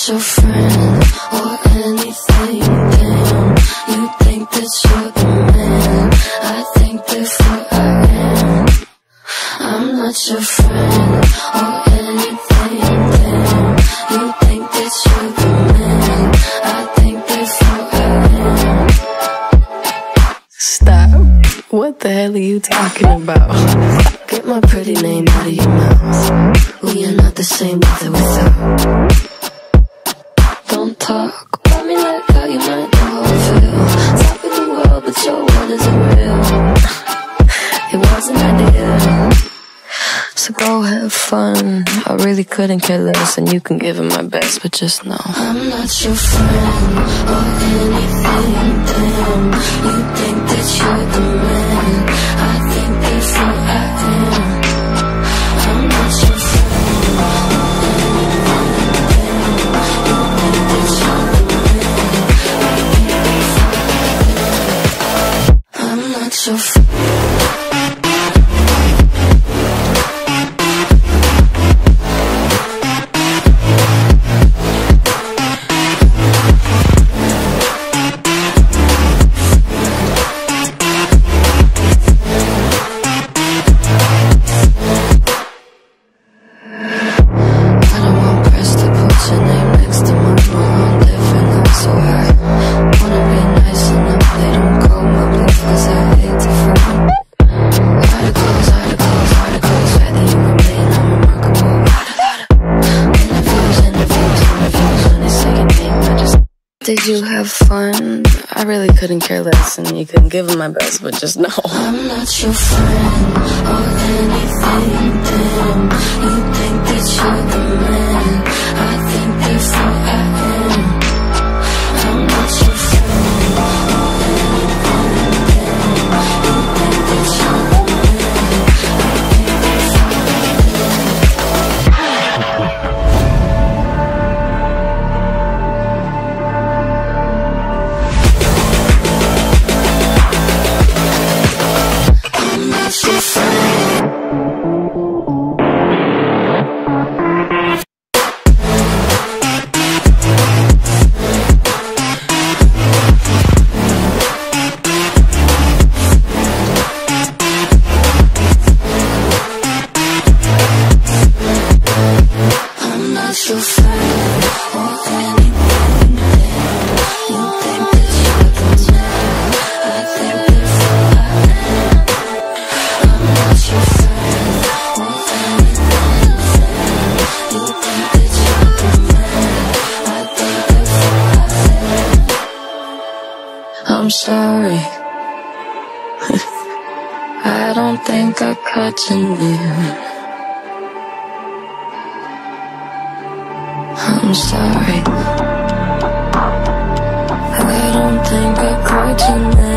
your friend or anything, damn. You think that you're the man, I think therefore I am. I'm not your friend or anything, damn. You think that you're the man, I think therefore I am. Stop. What the hell are you talking about? Get my pretty name out of your mouth. We are not the same with or without. Don't talk about me like how you might know how I feel. Top of the world, but your world isn't real. It wasn't ideal. So go have fun. I really couldn't care less, and you can give it my best, but just know I'm not your friend or anything, damn. You think that you're the man, I think therefore I am. I'm not your friend or anything, damn. You think that you're the man, I think therefore I am. I'm not your friend. Did you have fun? I really couldn't care less, and you couldn't give it my best, but just know I'm not your friend or anything, damn. You think that you're the man, I think therefore I am. I'm not your friend or anything, damn. You think that you're the man, I think therefore I am. Your friend. I'm not your friend or anything, damn. You think that you're the man, I think therefore I am. I'm not your friend or anything, damn. You think that you're the man, I think therefore I am. I'm sorry. I don't think I caught your name. I'm sorry. I don't think I caught your name.